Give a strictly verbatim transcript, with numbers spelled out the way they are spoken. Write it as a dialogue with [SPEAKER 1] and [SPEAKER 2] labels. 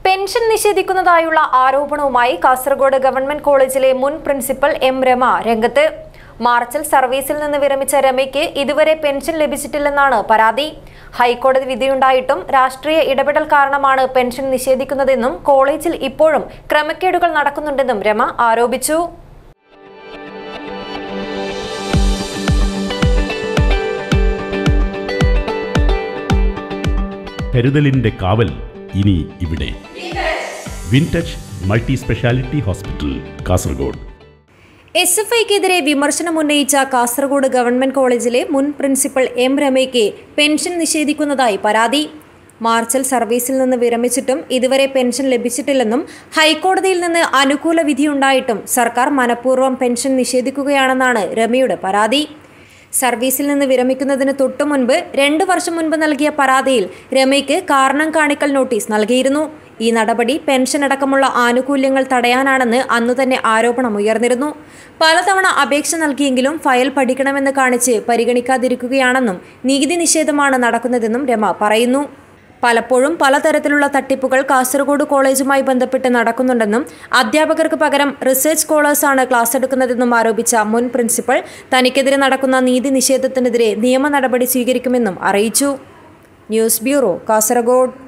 [SPEAKER 1] Pension നിഷേധിക്കുന്നതായുള്ള ആരോപണവുമായി Kasaragod government കോളേജിലെ മുൻ പ്രിൻസിപ്പൽ എം രമ രംഗത്ത്. മാർച്ചിൽ സർവീസിൽ നിന്ന് വിരമിച്ച രമയ്ക്ക് ഇതുവരെ പെൻഷൻ ലഭിച്ചിട്ടില്ലെന്നാണ് പരാതി. ഹൈക്കോടതി വിധിയുണ്ടായിട്ടും രാഷ്ട്രീയ ഇടപെടൽ കാരണമാണ് പെൻഷൻ നിഷേധിക്കുന്നതെന്നും കോളേജിൽ ഇപ്പോഴും ക്രമക്കേടുകൾ നടക്കുന്നുണ്ടെന്നും രമ ആരോപിച്ചു.
[SPEAKER 2] കരുതലിന്റെ കാവൽ ഇനി ഇവിടെ. Wintouch multi speciality hospital, Kasaragod.
[SPEAKER 1] S F ഐക്കെതിരെ വിമർശനം ഉന്നയിച്ച കാസർഗോഡ് ഗവൺമെന്റ് കോളേജിലെ മുൻ പ്രിൻസിപ്പൽ എം രമയ്ക്ക് പെൻഷൻ നിഷേധിക്കുന്നതായി പരാതി. മാർച്ചിൽ സർവീസിൽ നിന്ന് വിരമിച്ചിട്ടും ഇതുവരെ പെൻഷൻ ലഭിച്ചിട്ടില്ലെന്നും ഹൈക്കോടതിയിൽ നിന്ന് അനുകൂല വിധിയുണ്ടായിട്ടും സർക്കാർ മനഃപൂർവ്വം പെൻഷൻ നിഷേധിക്കുകയാണെന്നാണ് രമയുടെ പരാതി. സർവീസിൽ നിന്ന് വിരമിക്കുന്നതിന് തൊട്ടു മുൻപ് രണ്ടു വർഷം മുൻപ് നൽകിയ പരാതിയിൽ രമയ്ക്ക് കാരണം കാണിക്കൽ നോട്ടീസ് നൽകിയിരുന്നു. ഈ നടപടി പെൻഷൻ അടക്കമുള്ള ആനുകൂല്യങ്ങൾ തടയാനാണെന്ന് അന്നുതന്നെ ആരോപണമുയർന്നിരുന്നു. പലതവണ അപേക്ഷ നൽകിയെങ്കിലും ഫയൽ പഠിക്കണമെന്ന് കാണിച്ച് പരിഗണിക്കാതിരിക്കുകയാണെന്നും നീതി നിഷേധമാണ് നടക്കുന്നതെന്നും രമ പറയുന്നു. പലപ്പോഴും പലതരത്തിലുള്ള തട്ടിപ്പുകൾ കാസർഗോഡ് കോളേജുമായി ബന്ധപ്പെട്ട് നടക്കുന്നുണ്ടെന്നും അധ്യാപകർക്ക് പകരം റിസർച്ച് സ്കോളേഴ്സാണ് ക്ലാസ് എടുക്കുന്നതെന്നും ആരോപിച്ച മുൻ പ്രിൻസിപ്പൽ തനിക്കെതിരെ നടക്കുന്ന നീതി നിഷേധത്തിനെതിരെ നിയമ നടപടി സ്വീകരിക്കുമെന്നും അറിയിച്ചു. News bureau, Kasaragod.